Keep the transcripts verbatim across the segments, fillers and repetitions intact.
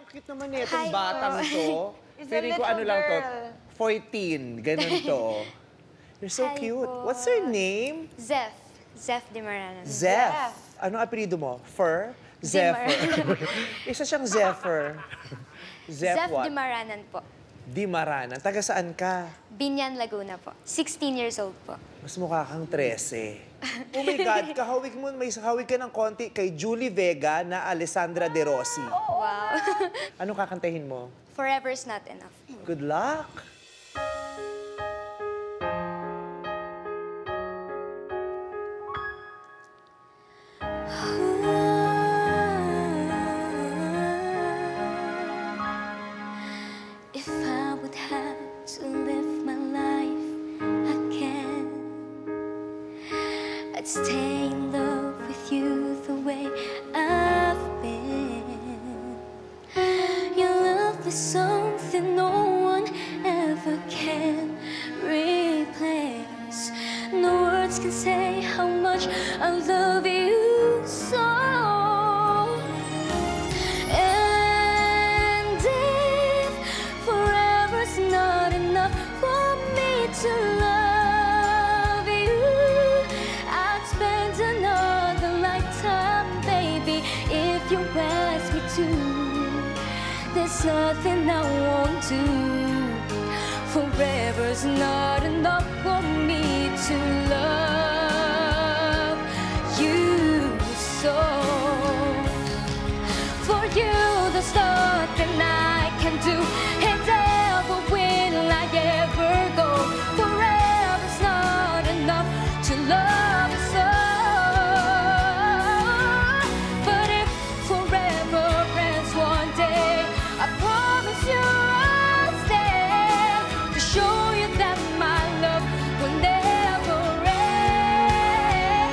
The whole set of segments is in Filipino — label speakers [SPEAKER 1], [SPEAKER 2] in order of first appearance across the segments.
[SPEAKER 1] cute naman eh, itong batang to. Feeling ko ano lang to, fourteen, ganun to. You're so
[SPEAKER 2] Hi
[SPEAKER 1] cute.
[SPEAKER 2] po.
[SPEAKER 1] What's your name?
[SPEAKER 2] Zeph. Zeph Dimaranan.
[SPEAKER 1] Zeph. Anong apelido mo? Fur? Zephyr. Isa siyang Zephyr. Zeph
[SPEAKER 2] Zeph
[SPEAKER 1] what?
[SPEAKER 2] Dimaranan po.
[SPEAKER 1] Dimaranan. Taga saan ka?
[SPEAKER 2] Binyan, Laguna po. sixteen years old po.
[SPEAKER 1] Mas mukha kang trese. Oh my God, kahawig mo, may hawig ka ng konti kay Julie Vega na Alessandra De Rossi.
[SPEAKER 2] Wow.
[SPEAKER 1] Anong kakantahin mo?
[SPEAKER 2] Forever's not enough.
[SPEAKER 1] Good luck.
[SPEAKER 2] If I would have to live my life again, I'd stay in love with you the way I've been. Your love is something no one ever can replace. No words can say how much I love you so. And if forever's not enough for me to love you, I'd spend another lifetime, baby, if you ask me to. There's nothing I won't do. Forever's not enough for me to love you so. For you, there's nothing I can do, and ever will I ever go. Forever's not enough to love you so. But if forever ends one day, I promise you I'll stand to show you that my love will never end.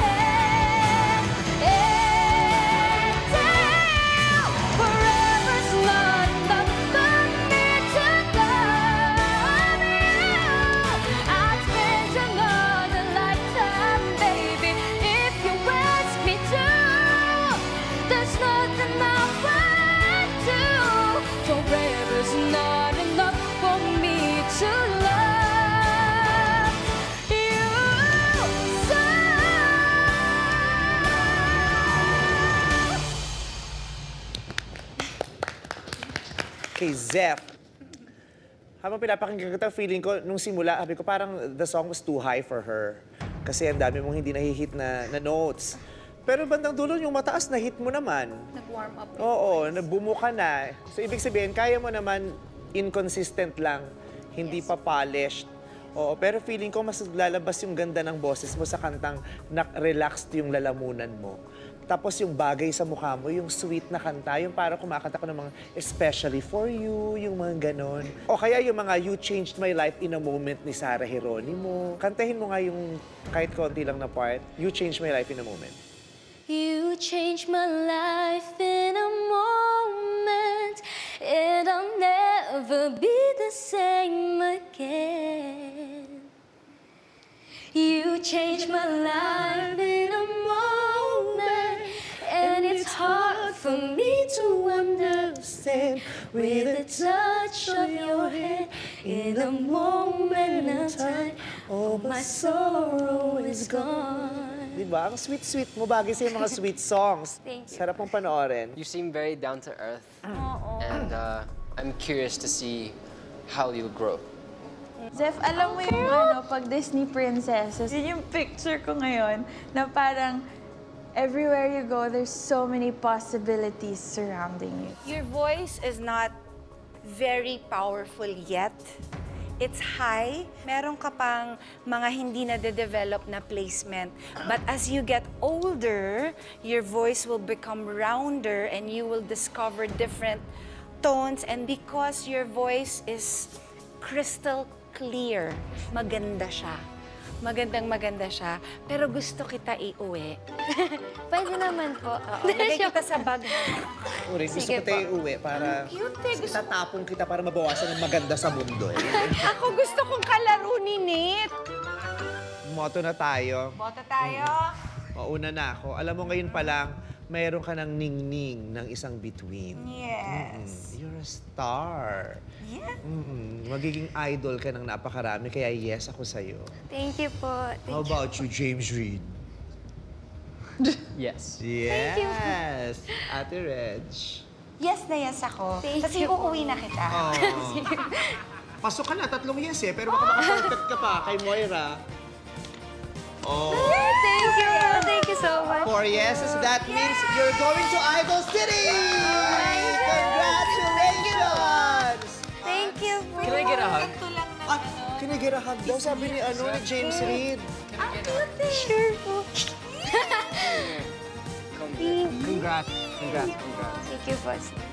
[SPEAKER 2] And if forever's not enough for me to love you, I'd spend another lifetime, baby, if you ask me to. There's nothing I won't do. Forever's not enough for me to love you so.
[SPEAKER 1] Kay Zeph. Habang pinapakinggan kita, feeling ko, nung simula, sabi ko parang the song was too high for her. Kasi ang dami mong hindi nahihit na, na notes. Pero bandang dulo, yung mataas na hit mo naman.
[SPEAKER 3] Nag-warm up.
[SPEAKER 1] Oo, nabumo ka na. So, ibig sabihin, kaya mo naman inconsistent lang, hindi pa polished. Oo, pero feeling ko mas lalabas yung ganda ng boses mo sa kantang na-relaxed yung lalamunan mo. Tapos yung bagay sa mukha mo, yung sweet na kanta, yung parang kumakanta ko ng mga especially for you, yung mga ganon. O kaya yung mga You Changed My Life in a Moment ni Sarah Geronimo. Kantahin mo nga yung kahit konti lang na part, You Changed My Life in a Moment.
[SPEAKER 2] You changed my life in a moment, and I'll never be the same again. You changed my life in a moment, and it's hard for me to understand. With the touch of your hand, in a moment of time, all my sorrow is gone.
[SPEAKER 1] Diba? Ang sweet-sweet mo, bagay sa'yo mga sweet songs.
[SPEAKER 2] Thank you.
[SPEAKER 1] Sarap mong panoorin.
[SPEAKER 4] You seem very down to earth, and uh, I'm curious to see how you'll grow.
[SPEAKER 3] Zeph, alam mo yung ano, pag Disney princesses, yun yung picture ko ngayon na parang everywhere you go, there's so many possibilities surrounding you.
[SPEAKER 5] Your voice is not very powerful yet. It's high. Meron ka pang mga hindi na de-develop na placement. But as you get older, your voice will become rounder and you will discover different tones. And because your voice is crystal clear, maganda siya. Magandang maganda siya. Pero gusto kita iuwi.
[SPEAKER 2] Pwede naman po.
[SPEAKER 5] Oo, lagay kita sa bag.
[SPEAKER 1] Uri, gusto
[SPEAKER 2] Sige
[SPEAKER 1] ko tayo iuwi para
[SPEAKER 5] Cute eh. Gusto
[SPEAKER 1] tatapong kita para mabawasan ng maganda sa mundo. Eh.
[SPEAKER 5] Ako gusto kong kalaro ni Nate.
[SPEAKER 1] Moto na tayo.
[SPEAKER 5] Boto tayo.
[SPEAKER 1] Mauna na ako. Alam mo ngayon pa lang, mayroon ka ng ningning ng isang bituin.
[SPEAKER 5] Yes.
[SPEAKER 1] Mm-mm. You're you're a star.
[SPEAKER 5] Yeah.
[SPEAKER 1] Mm-mm. Magiging idol ka ng napakarami, kaya yes ako sa'yo.
[SPEAKER 2] Thank you po. Thank
[SPEAKER 1] How about you, James Reid?
[SPEAKER 4] Yes.
[SPEAKER 1] Yes! Ate Reg.
[SPEAKER 5] Yes na yes ako.
[SPEAKER 2] Thank
[SPEAKER 5] Tapos
[SPEAKER 2] you.
[SPEAKER 5] uuwi na kita.
[SPEAKER 1] Oh. Pasok ka na, tatlong yes eh, pero baka maka-perfect ka pa kay Moira. Oh.
[SPEAKER 2] Thank you. Thank you so much.
[SPEAKER 1] Four yeses, that means you're going to Idol City! Congratulations!
[SPEAKER 2] Thank you po.
[SPEAKER 4] Can I get a hug?
[SPEAKER 1] Ah, can I get a hug daw? Sabi ni, ano, ni James Reid.
[SPEAKER 2] Ang cute. Sure po.
[SPEAKER 4] Congrats. Congrats. Congrats.
[SPEAKER 2] Thank you po.